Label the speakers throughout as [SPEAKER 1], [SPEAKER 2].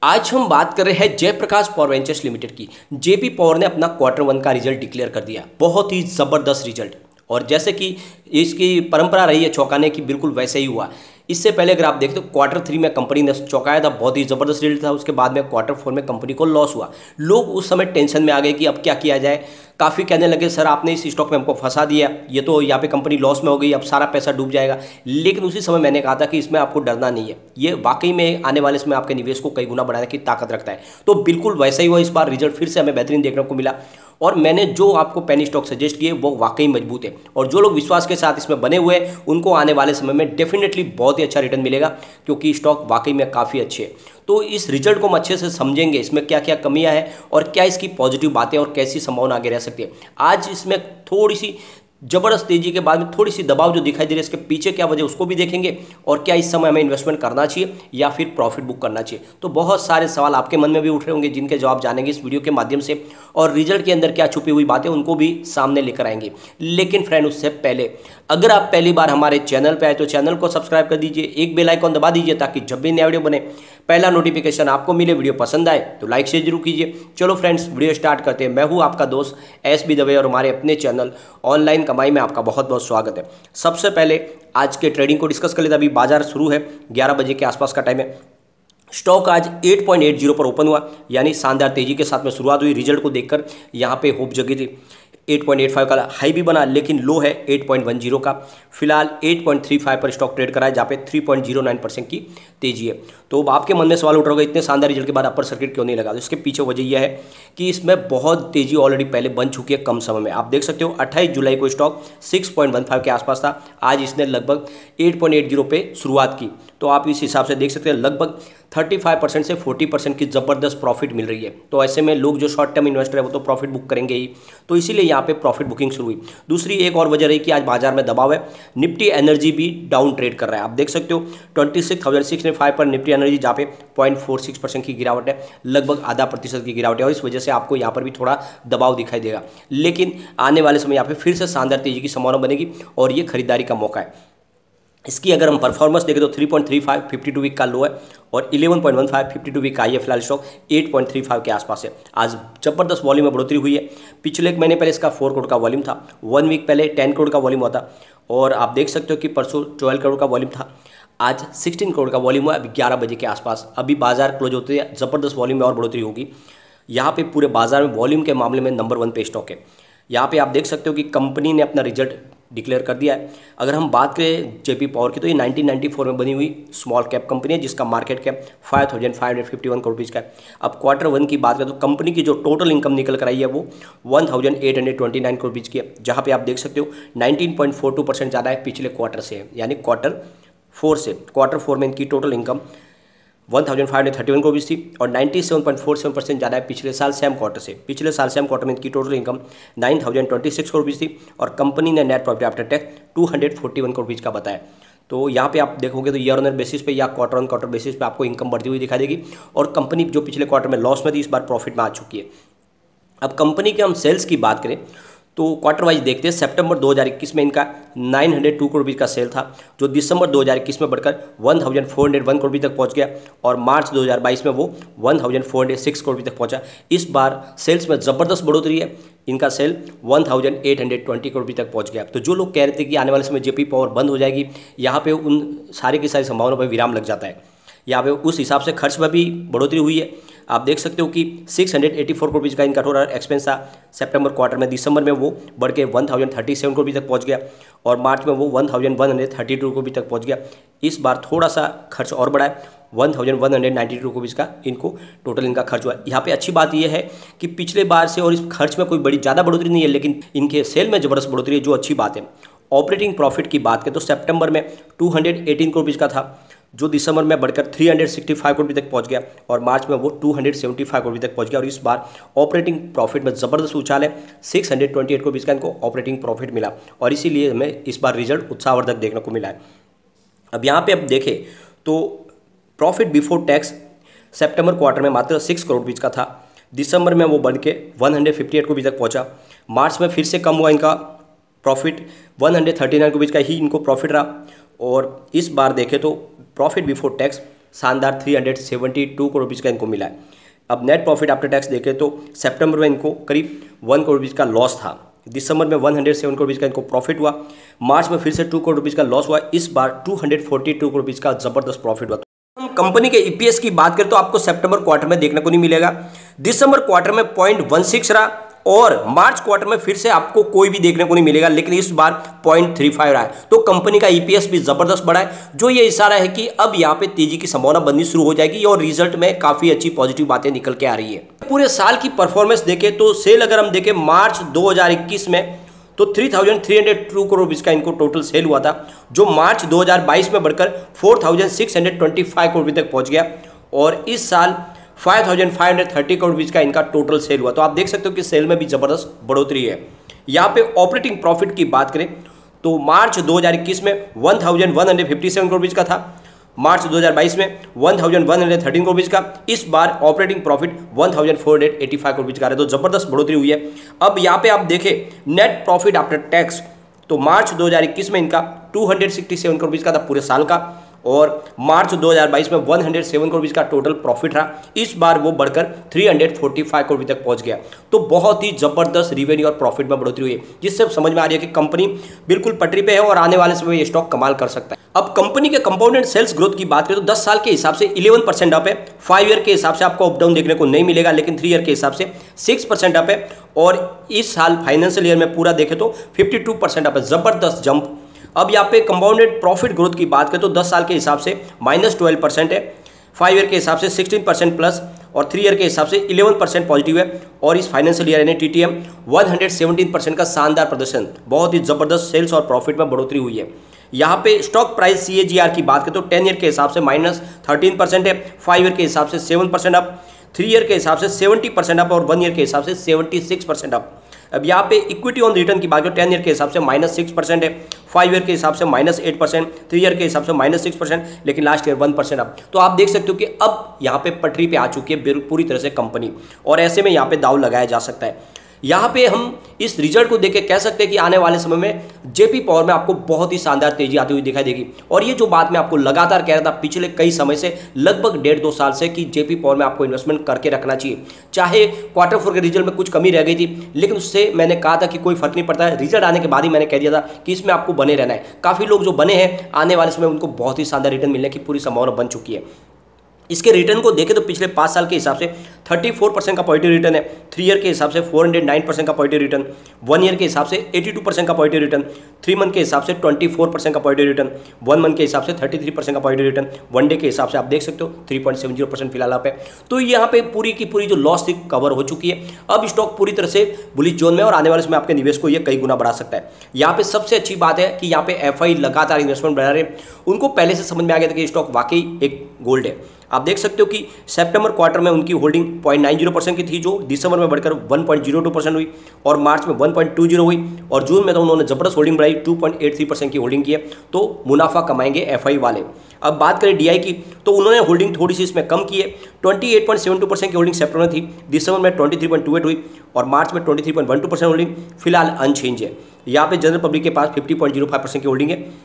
[SPEAKER 1] आज हम बात कर रहे हैं जयप्रकाश पावर वेंचर्स लिमिटेड की। जेपी पावर ने अपना Q1 का रिजल्ट डिक्लेयर कर दिया। बहुत ही ज़बरदस्त रिजल्ट, और जैसे कि इसकी परंपरा रही है चौंकाने की, बिल्कुल वैसे ही हुआ। इससे पहले अगर आप देखते हो Q3 में कंपनी ने चौंकाया था, बहुत ही ज़बरदस्त रिजल्ट था। उसके बाद में Q4 में कंपनी को लॉस हुआ। लोग उस समय टेंशन में आ गए कि अब क्या किया जाए। काफ़ी कहने लगे सर आपने इस स्टॉक में हमको फंसा दिया, ये तो यहाँ पे कंपनी लॉस में हो गई, अब सारा पैसा डूब जाएगा। लेकिन उसी समय मैंने कहा था कि इसमें आपको डरना नहीं है, ये वाकई में आने वाले समय आपके निवेश को कई गुना बढ़ाने की ताकत रखता है। तो बिल्कुल वैसा ही हुआ। इस बार रिजल्ट फिर से हमें बेहतरीन देखने को मिला, और मैंने जो आपको पेनी स्टॉक सजेस्ट किए वो वाकई मजबूत है। और जो लोग विश्वास के साथ इसमें बने हुए हैं उनको आने वाले समय में डेफिनेटली बहुत ही अच्छा रिटर्न मिलेगा, क्योंकि स्टॉक वाकई में काफ़ी अच्छे है। तो इस रिजल्ट को हम अच्छे से समझेंगे, इसमें क्या क्या कमियां हैं और क्या इसकी पॉजिटिव बातें और कैसी संभावना आगे रह सकती है। आज इसमें थोड़ी सी जबरदस्त तेजी के बाद में थोड़ी सी दबाव जो दिखाई दे रही है, इसके पीछे क्या वजह उसको भी देखेंगे, और क्या इस समय हमें इन्वेस्टमेंट करना चाहिए या फिर प्रॉफिट बुक करना चाहिए। तो बहुत सारे सवाल आपके मन में भी उठ रहे होंगे, जिनके जवाब जानेंगे इस वीडियो के माध्यम से, और रिजल्ट के अंदर क्या छुपी हुई बातें उनको भी सामने लेकर आएंगे। लेकिन फ्रेंड, उससे पहले अगर आप पहली बार हमारे चैनल पर आए तो चैनल को सब्सक्राइब कर दीजिए, एक बेल आइकॉन दबा दीजिए, ताकि जब भी नया वीडियो बने पहला नोटिफिकेशन आपको मिले। वीडियो पसंद आए तो लाइक शेयर जरूर कीजिए। चलो फ्रेंड्स, वीडियो स्टार्ट करते हैं। मैं हूं आपका दोस्त SB दवे, और हमारे अपने चैनल ऑनलाइन कमाई में आपका बहुत बहुत स्वागत है। सबसे पहले आज के ट्रेडिंग को डिस्कस कर लेते हैं। अभी बाजार शुरू है, 11 बजे के आसपास का टाइम है। स्टॉक आज 8.80 पर ओपन हुआ, यानी शानदार तेजी के साथ में शुरुआत हुई। रिजल्ट को देखकर यहाँ पे होप जगी थी। 8.85 का हाई भी बना, लेकिन लो है 8.10 का। फिलहाल 8.35 पर स्टॉक ट्रेड करा है, जहाँ पे 3.09% की तेजी है। तो आपके मन में सवाल उठ रहा होगा, इतने शानदार रिजल्ट के बाद अपर सर्किट क्यों नहीं लगा। तो इसके पीछे वजह यह है कि इसमें बहुत तेजी ऑलरेडी पहले बन चुकी है कम समय में। आप देख सकते हो 28 जुलाई को स्टॉक 6.15 के आसपास था, आज इसने लगभग 8.80 पे शुरुआत की। तो आप इस हिसाब से देख सकते हैं लगभग 35% से 40% की ज़बरदस्त प्रॉफिट मिल रही है। तो ऐसे में लोग जो शॉर्ट टर्म इन्वेस्टर है वो तो प्रॉफिट बुक करेंगे ही, तो इसीलिए यहाँ पे प्रॉफिट बुकिंग शुरू हुई। दूसरी एक और वजह रही कि आज बाजार में दबाव है। निफ्टी एनर्जी भी डाउन ट्रेड कर रहा है। आप देख सकते हो 26,605 पर निफ्टी एनर्जी, जहाँ पे 0.46% की गिरावट है, लगभग आधा प्रतिशत की गिरावट है, और इस वजह से आपको यहाँ पर भी थोड़ा दबाव दिखाई देगा। लेकिन आने वाले समय यहाँ पे फिर से शानदार तेजी की संभावना बनेगी, और ये खरीदारी का मौका है। इसकी अगर हम परफॉर्मेंस देखें तो 3.35 52 वीक का लो है, और 11.15 52 वीक का हाई है। फिलहाल स्टॉक 8.35 के आसपास है। आज जबरदस्त वॉल्यूम में बढ़ोतरी हुई है। पिछले एक महीने पहले इसका 4 करोड़ का वॉल्यूम था, 1 वीक पहले 10 करोड़ का वॉल्यूम हुआ था, और आप देख सकते हो कि परसों 12 करोड़ का वॉल्यूम था, आज 16 करोड़ का वॉल्यूम हुआ। अभी 11 बजे के आसपास अभी बाजार क्लोज होते हैं, ज़बरदस्त वॉल्यूम में और बढ़ोतरी होगी। यहाँ पे पूरे बाजार में वॉल्यूम के मामले में नंबर 1 पे स्टॉक है। यहाँ पे आप देख सकते हो कि कंपनी ने अपना रिजल्ट डिक्लेयर कर दिया है। अगर हम बात करें जेपी पावर की, तो ये 1994 में बनी हुई स्मॉल कैप कंपनी है, जिसका मार्केट कैप 5,551 करोड़ रुपीज़ का है। अब Q1 की बात करें तो कंपनी की जो टोटल इनकम निकल कर आई है वो 1,829 करोड़ रुपीज़ की है, जहाँ पे आप देख सकते हो 19.42% ज़्यादा है पिछले क्वार्टर से है, यानी Q4 से। Q4 में इनकी टोटल इनकम 1,531 करोड़ थी, और 97.47% ज़्यादा है पिछले साल सेम क्वार्टर से। पिछले साल सेम क्वार्टर में इनकी टोटल इनकम 9,026 करोड़ रुपीज़ थी, और कंपनी ने net profit after tax 241 crore rupees का बताया। तो यहाँ पे आप देखोगे तो ईयर ऑन ईयर बेसिस पे या क्वार्टर बेसिस पे आपको इनकम बढ़ती हुई दिखाई देगी, और कंपनी जो पिछले क्वार्टर में लॉस में थी इस बार प्रॉफिट में आ चुकी है। अब कंपनी के हम सेल्स की बात करें तो क्वार्टर वाइज देखते हैं। सितंबर 2021 में इनका 902 करोड़ रुपये का सेल था, जो दिसंबर 2021 में बढ़कर 1,401 करोड़ रुपये तक पहुंच गया, और मार्च 2022 में वो 1,406 करोड़ रुपये तक पहुंचा। इस बार सेल्स में ज़बरदस्त बढ़ोतरी है, इनका सेल 1,820 करोड़ रुपये तक पहुंच गया। तो जो लोग कह रहे थे कि आने वाले समय जेपी पावर बंद हो जाएगी, यहाँ पर उन सारी की सारी संभावनाओं पर विराम लग जाता है। यहाँ पे उस हिसाब से खर्च में भी बढ़ोतरी हुई है। आप देख सकते हो कि 684 करोड़ रुपये का इनका टोटल एक्सपेंस था सितंबर क्वार्टर में। दिसंबर में वो बढ़ के 1,037 करोड़ रुपये तक पहुंच गया, और मार्च में वो 1,132 करोड़ रुपये तक पहुंच गया। इस बार थोड़ा सा खर्च और बढ़ा है, 1,192 करोड़ रुपये का इनको टोटल इनका खर्च हुआ। यहाँ पे अच्छी बात यह है कि पिछले बार से और इस खर्च में कोई बड़ी ज़्यादा बढ़ोतरी नहीं है, लेकिन इनके सेल में ज़बरदस्त बढ़ोतरी है, जो अच्छी बात है। ऑपरेटिंग प्रॉफिट की बात करें तो सितंबर में 218 करोड़ रुपये का था, जो दिसंबर में बढ़कर 365 करोड़ तक पहुंच गया, और मार्च में वो 275 करोड़ तक पहुंच गया। और इस बार ऑपरेटिंग प्रॉफिट में ज़बरदस्त उछाल है, 628 करोड़ का इनको ऑपरेटिंग प्रॉफिट मिला, और इसीलिए हमें इस बार रिजल्ट उत्साहवर्धक देखने को मिला है। अब यहाँ पे अब देखें तो प्रॉफिट बिफोर टैक्स सितंबर क्वार्टर में मात्र 6 करोड़ रुपये का था, दिसंबर में वो बढ़ के 158 करोड़ तक पहुँचा, मार्च में फिर से कम हुआ इनका प्रॉफिट, 139 करोड़ का ही इनको प्रॉफिट रहा, और इस बार देखें तो प्रॉफिट बिफोर टैक्स शानदार 372 करोड़ रुपीज़ का इनको मिला है। अब नेट प्रॉफिट आफ्टर टैक्स देखें तो सितंबर में इनको करीब 1 करोड़ रुपीज़ का लॉस था, दिसंबर में 107 करोड़ रुपीज़ का इनको प्रॉफिट हुआ, मार्च में फिर से 2 करोड़ रुपीज़ का लॉस हुआ, इस बार 242 करोड़ रुपीज़ का जबरदस्त प्रॉफिट हुआ। हम कंपनी के ईपीएस की बात करें तो आपको सितंबर क्वार्टर में देखने को नहीं मिलेगा, दिसंबर क्वार्टर में 0.16 रहा और मार्च क्वार्टर में फिर से आपको कोई भी देखने को नहीं मिलेगा, लेकिन इस बार 0.35 रहा है। तो कंपनी का ईपीएस भी जबरदस्त बढ़ा है, जो ये इशारा है कि अब यहाँ पे तेजी की संभावना बननी शुरू हो जाएगी और रिजल्ट में काफी अच्छी पॉजिटिव बातें निकल के आ रही है। पूरे साल की परफॉर्मेंस देखें तो सेल अगर हम देखें मार्च 2021 में तो 3,302 करोड़ रुपीज़ का इनको टोटल सेल हुआ था, जो मार्च 2022 में बढ़कर 4,625 करोड़ रुपये तक पहुंच गया और इस साल 5,530 करोड़ रुपीज़ का इनका टोटल सेल हुआ। तो आप देख सकते हो कि सेल में भी जबरदस्त बढ़ोतरी है। यहाँ पे ऑपरेटिंग प्रॉफिट की बात करें तो मार्च 2021 में 1,157 करोड़ रुपीज़ का था, मार्च 2022 में 1,113 करोड़ रुपीज़ का, इस बार ऑपरेटिंग प्रॉफिट 1,485 करोड़ रुपीज़ का है। तो जबरदस्त बढ़ोतरी हुई है। अब यहाँ पे आप देखें नेट प्रॉफिट आफ्टर टैक्स तो मार्च 2021 में इनका 267 करोड़ रुपीज़ का था पूरे साल का और मार्च 2022 में 107 करोड़ रुपीज़ का टोटल प्रॉफिट रहा, इस बार वो बढ़कर 345 करोड़ रुपये तक पहुंच गया। तो बहुत ही जबरदस्त रिवेन्यू और प्रॉफिट में बढ़ोतरी हुई है, जिससे समझ में आ रही है कि कंपनी बिल्कुल पटरी पे है और आने वाले समय में ये स्टॉक कमाल कर सकता है। अब कंपनी के कंपाउंडेड सेल्स ग्रोथ की बात करें तो 10 साल के हिसाब से 11% अप है, 5 ईयर के हिसाब से आपको अप डाउन देखने को नहीं मिलेगा, लेकिन 3 ईयर के हिसाब से 6% अप है और इस साल फाइनेंशियल ईयर में पूरा देखें तो 52% अप है, जबरदस्त जंप। अब यहाँ पे कंपाउंडेड प्रॉफिट ग्रोथ की बात करें तो 10 साल के हिसाब से -12% है, 5 ईयर के हिसाब से 16% प्लस और 3 ईयर के हिसाब से 11% पॉजिटिव है और इस फाइनेंशियल ईयर यानी TTM 117% का शानदार प्रदर्शन, बहुत ही जबरदस्त सेल्स और प्रॉफिट में बढ़ोतरी हुई है। यहाँ पे स्टॉक प्राइस CAGR की बात करें तो 10 ईयर के हिसाब से -13% है, 5 ईयर के हिसाब से 7% अप, 3 ईयर के हिसाब से 70% अप और 1 ईयर के हिसाब से 76% अप। अब यहाँ पे इक्विटी ऑन रिटर्न की बात करें 10 ईयर के हिसाब से -6% है, 5 ईयर के हिसाब से -8%, 3 ईयर के हिसाब से -6%, लेकिन लास्ट ईयर 1% अप। तो आप देख सकते हो कि अब यहाँ पे पटरी पे आ चुकी है पूरी तरह से कंपनी और ऐसे में यहाँ पे दाव लगाया जा सकता है। यहाँ पे हम इस रिजल्ट को देख के कह सकते हैं कि आने वाले समय में जेपी पावर में आपको बहुत ही शानदार तेजी आती हुई दिखाई देगी। और ये जो बात मैं आपको लगातार कह रहा था पिछले कई समय से, लगभग 1.5-2 साल से, कि जेपी पावर में आपको इन्वेस्टमेंट करके रखना चाहिए। चाहे Q4 के रिजल्ट में कुछ कमी रह गई थी, लेकिन उससे मैंने कहा था कि कोई फर्क नहीं पड़ता है, रिजल्ट आने के बाद ही मैंने कह दिया था कि इसमें आपको बने रहना है। काफ़ी लोग जो बने हैं आने वाले समय उनको बहुत ही शानदार रिटर्न मिलने की पूरी संभावना बन चुकी है। इसके रिटर्न को देखें तो पिछले 5 साल के हिसाब से 34% का पॉजिटिव रिटर्न है, 3 ईयर के हिसाब से 409% का पॉजिटिव रिटर्न, 1 ईयर के हिसाब से 82% का पॉजिटिव रिटर्न, 3 मंथ के हिसाब से 24% का पॉजिटिव रिटर्न, 1 मंथ के हिसाब से 33% का पॉजिटिव रिटर्न, 1 डे के हिसाब से आप देख सकते हो 3.70% फिलहाल आप है। तो यहाँ पे पूरी की पूरी जो लॉस थी कवर हो चुकी है। अब स्टॉक पूरी तरह से बुलिश जोन में और आने वाले समय आपके निवेश को ये कई गुना बढ़ा सकता है। यहाँ पे सबसे अच्छी बात है कि यहाँ पे FI लगातार इन्वेस्टमेंट बढ़ा रहे हैं, उनको पहले से समझ में आ गया था कि स्टॉक वाकई एक गोल्ड है। आप देख सकते हो कि सितंबर क्वार्टर में उनकी होल्डिंग 0.90% की थी, जो दिसंबर में बढ़कर 1.02% हुई और मार्च में 1.20 हुई और जून में तो उन्होंने जबरदस्त होल्डिंग बढ़ाई, 2.83% की होल्डिंग की है। तो मुनाफा कमाएंगे FI वाले। अब बात करें DI की तो उन्होंने होल्डिंग थोड़ी सी इसमें कम की है, 28.72% की होल्डिंग सितंबर में थी, दिसंबर में 23.28 हुई और मार्च में 23.12% होल्डिंग फिलहाल अनचेंज है। यहाँ पे जनरल पब्लिक के पास 50.05% की होल्डिंग है।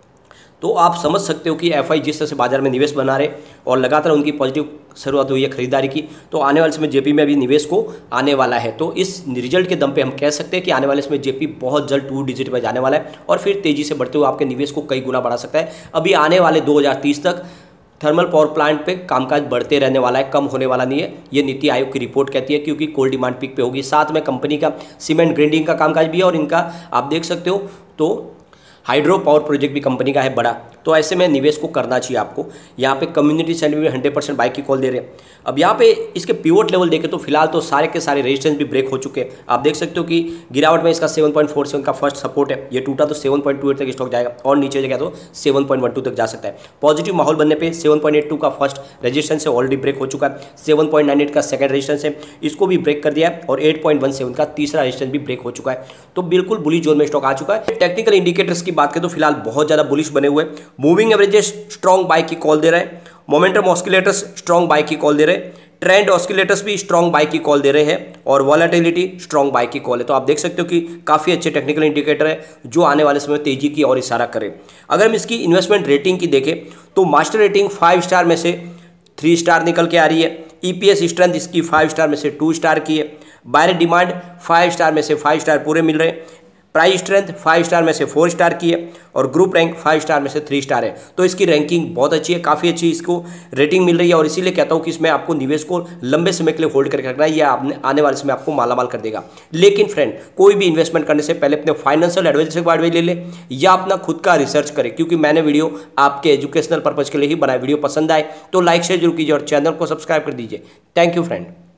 [SPEAKER 1] तो आप समझ सकते हो कि FI जिस तरह से बाजार में निवेश बना रहे और लगातार उनकी पॉजिटिव शुरुआत हुई है खरीदारी की, तो आने वाले समय जेपी में भी निवेश को आने वाला है। तो इस रिजल्ट के दम पे हम कह सकते हैं कि आने वाले समय जेपी बहुत जल्द 2 डिजिट में जाने वाला है और फिर तेजी से बढ़ते हुए आपके निवेश को कई गुना बढ़ा सकता है। अभी आने वाले 2030 तक थर्मल पावर प्लांट पे कामकाज बढ़ते रहने वाला है, कम होने वाला नहीं है। ये नीति आयोग की रिपोर्ट कहती है, क्योंकि कोल डिमांड पीक पे होगी। साथ में कंपनी का सीमेंट ग्राइंडिंग का कामकाज भी है और इनका आप देख सकते हो तो हाइड्रो पावर प्रोजेक्ट भी कंपनी का है बड़ा। तो ऐसे में निवेश को करना चाहिए आपको। यहाँ पे कम्युनिटी सेंटिमेंट में 100% बाई की कॉल दे रहे हैं। अब यहाँ पे इसके पिवोट लेवल देखें तो फिलहाल तो सारे के सारे रेजिस्टेंस भी ब्रेक हो चुके हैं। आप देख सकते हो कि गिरावट में इसका 7.47 का फर्स्ट सपोर्ट है, ये टूटा तो 7.28 तक स्टॉक जाएगा और नीचे जाएगा तो 7.12 तक जा सकता है। पॉजिटिव माहौल बनने पे 7.82 का फर्स्ट रेजिस्टेंस है, ऑलरेडी ब्रेक हो चुका है। 7.98 का सेकंड रेजिस्टेंस है, इसको भी ब्रेक कर दिया है और 8.17 का तीसरा रेजिस्टेंस भी ब्रेक हो चुका है। तो बिल्कुल बुलिश जोन में स्टॉक आ चुका है। टेक्निकल इंडिकेटर्स की बात करें तो फिलहाल बहुत ज़्यादा बुलिश बने हुए। मूविंग एवरेजेस स्ट्रॉन्ग बाय की कॉल दे रहे हैं, मोमेंटम ऑस्किलेटर्स स्ट्रॉन्ग बाय की कॉल दे रहे हैं, ट्रेंड ऑस्किलेटर्स भी स्ट्रॉन्ग बाय की कॉल दे रहे हैं और वॉलेटिलिटी स्ट्रॉन्ग बाय की कॉल है। तो आप देख सकते हो कि काफ़ी अच्छे टेक्निकल इंडिकेटर है जो आने वाले समय तेजी की ओर इशारा करें। अगर हम इसकी इन्वेस्टमेंट रेटिंग की देखें तो मास्टर रेटिंग 5 स्टार में से 3 स्टार निकल के आ रही है। ईपीएस स्ट्रेंथ इसकी 5 स्टार में से 2 स्टार की है। बायर डिमांड 5 स्टार में से 5 स्टार पूरे मिल रहे हैं। प्राइस स्ट्रेंथ 5 स्टार में से 4 स्टार की है और ग्रुप रैंक 5 स्टार में से 3 स्टार है। तो इसकी रैंकिंग बहुत अच्छी है, काफ़ी अच्छी इसको रेटिंग मिल रही है और इसीलिए कहता हूँ कि इसमें आपको निवेश को लंबे समय के लिए होल्ड करके रखना है, या आने वाले समय आपको मालामाल कर देगा। लेकिन फ्रेंड, कोई भी इन्वेस्टमेंट करने से पहले अपने फाइनेंशियल एडवाइजर से एडवाइस ले ले या अपना खुद का रिसर्च करें, क्योंकि मैंने वीडियो आपके एजुकेशनल पर्पज के लिए ही बनाया। वीडियो पसंद आए तो लाइक शेयर जरूर कीजिए और चैनल को सब्सक्राइब कर दीजिए। Thank you friend.